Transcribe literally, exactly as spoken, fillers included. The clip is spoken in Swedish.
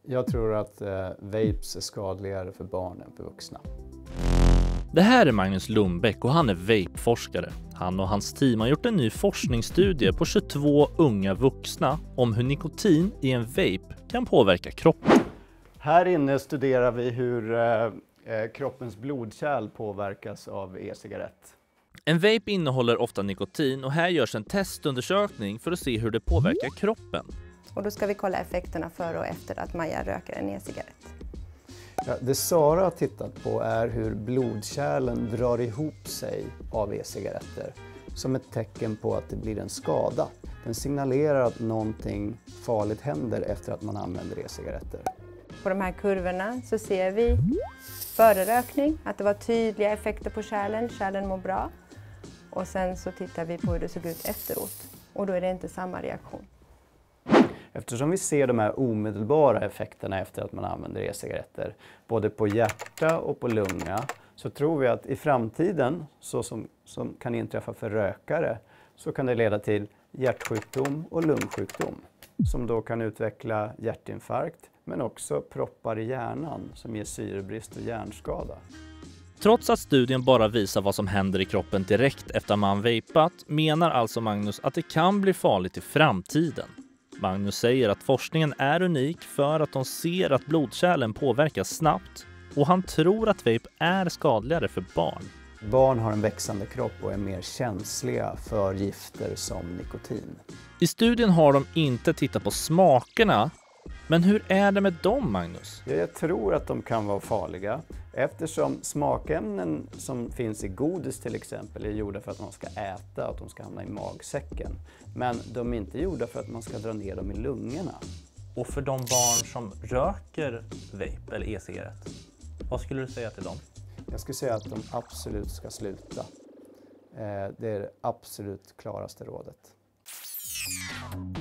Jag tror att eh, vapes är skadligare för barn än för vuxna. Det här är Magnus Lundbäck och han är vapeforskare. Han och hans team har gjort en ny forskningsstudie på tjugotvå unga vuxna om hur nikotin i en vape kan påverka kroppen. Här inne studerar vi hur eh, kroppens blodkärl påverkas av e-cigarett. En vape innehåller ofta nikotin och här görs en testundersökning för att se hur det påverkar kroppen. Och då ska vi kolla effekterna före och efter att Maja röker en e-cigarett. Ja, det Sara har tittat på är hur blodkärlen drar ihop sig av e-cigaretter som ett tecken på att det blir en skada. Den signalerar att någonting farligt händer efter att man använder e-cigaretter. På de här kurvorna så ser vi före rökning att det var tydliga effekter på kärlen, kärlen mår bra. Och sen så tittar vi på hur det såg ut efteråt och då är det inte samma reaktion. Eftersom vi ser de här omedelbara effekterna efter att man använder e-cigaretter, både på hjärta och på lunga, så tror vi att i framtiden, så som, som kan inträffa för rökare, så kan det leda till hjärtsjukdom och lungsjukdom, som då kan utveckla hjärtinfarkt, men också proppar i hjärnan som ger syrebrist och hjärnskada. Trots att studien bara visar vad som händer i kroppen direkt efter man vapat, menar alltså Magnus att det kan bli farligt i framtiden. Magnus säger att forskningen är unik för att de ser att blodkärlen påverkas snabbt och han tror att vape är skadligare för barn. Barn har en växande kropp och är mer känsliga för gifter som nikotin. I studien har de inte tittat på smakerna, men hur är det med dem, Magnus? Jag tror att de kan vara farliga eftersom smakämnen som finns i godis till exempel är gjorda för att man ska äta och att de ska hamna i magsäcken. Men de är inte gjorda för att man ska dra ner dem i lungorna. Och för de barn som röker vape eller e-cigarett, vad skulle du säga till dem? Jag skulle säga att de absolut ska sluta. Det är det absolut klaraste rådet.